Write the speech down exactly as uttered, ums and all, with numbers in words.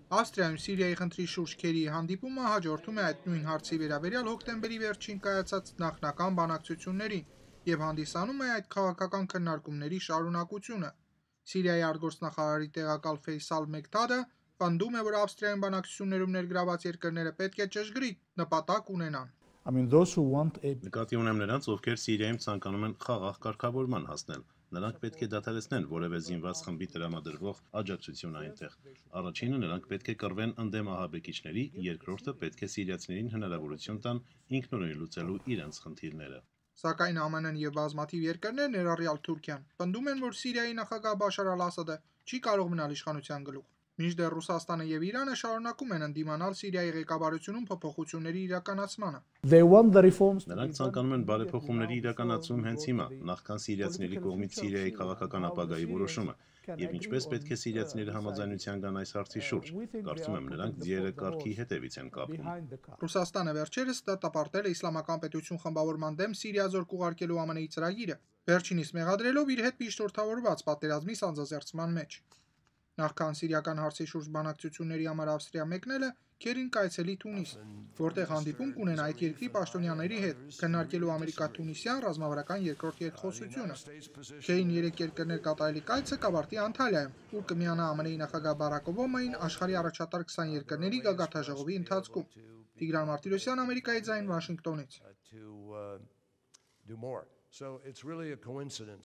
Ավստրիայում Սիրիայի խնդրի շուրջ Քերիի հանդիպումը հաջորդում է այդ նույն հարցի վերաբերյալ հոկտեմբերի վերջին կայացած նախնական բանակցություններին և հանդիսանում է այդ քաղաքական քննարկումների շարունակությունը։ Սիրիայի արտգործնախարարի տեղակալ Ֆեյսալ Մեկդադը պնդում է, որ Ավստրիայում բանակցություններում ներգրաված երկրները պետք է ճշգրիտ նպատակ ունենան։ I mean, those who want a Նկատի ունեմ նրանց, ովքեր Սիրիայում ցանկանում են խաղաղ կարգավորման հասնել։ Նրանք պետք է դադարեցնեն որևէ զինված խմբի տրամադրվող աջակցություն այնտեղ։ Առաջինը նրանք պետք է կռվեն ընդդեմ ահաբեկիչների, երկրորդը պետք է սիրիացիներին հնարավորություն տան ինքնուրույն լուծելու իրենց խնդիրները։ Սակայն Է Մ Ն-ն և բազմաթիվ երկրներ, ներառյալ Թուրքիան, պնդում են, որ Սիրիայի նախագահ Բաշար Ալ-Ասադը չի կարող մնալ իշխանության գլուխ։ Մինչդեռ Ռուսաստանը և Իրանը շարունակում են ընդդիմանալ Սիրիայի ղեկավարությունում փոփոխությունների իրականացմանը։ they want the reforms to Նրանք ցանկանում են բարեփոխումների իրականացում հենց հիմա, նախքան սիրիացիների կողմից Սիրիայի քաղաքական ապագայի որոշումը, եւ ինչպես պետք է սիրիացիները համաձայնության գան այս հարցի շուրջ։ Կարծում եմ, նրանք ձիերը կառքի հետևից են կապում։ Ռուսաստանը վերջերս դատապարտել է Իսլամական պետություն խմբավորման դեմ Սիրիա զորք ուղարկելու Է Մ Ն-ի ծրագիրը, վերջինիս մեղադրելով իր հետ միշտորդավորված պատերազմի սանձազերծման մեջ։ Նախքան սիրիական հարցի շուրջ բանակցությունների համար Ավստրիա մեկնելը, Քերին կայցելի Թունիս, որտեղ հանդիպում կունենա այդ երկրի պաշտոնյաների հետ, քննարկելու Ամերիկա-Թունիսյան ռազմավարական երկրորդ երկխոսությունը։ Քերին երեք երկրներ կատարելի կայցը կավարտի Անտալիայում, ուր կմիանա Է Մ Ն-ի նախագահ Բարաք Օբամային աշխարհի առաջատար քսան երկրների գագաթնաժողովի ընթացքում։ Տիգրան Մարտիրոսյան, Ամերիկայի ձայն, Վաշինգտոնից։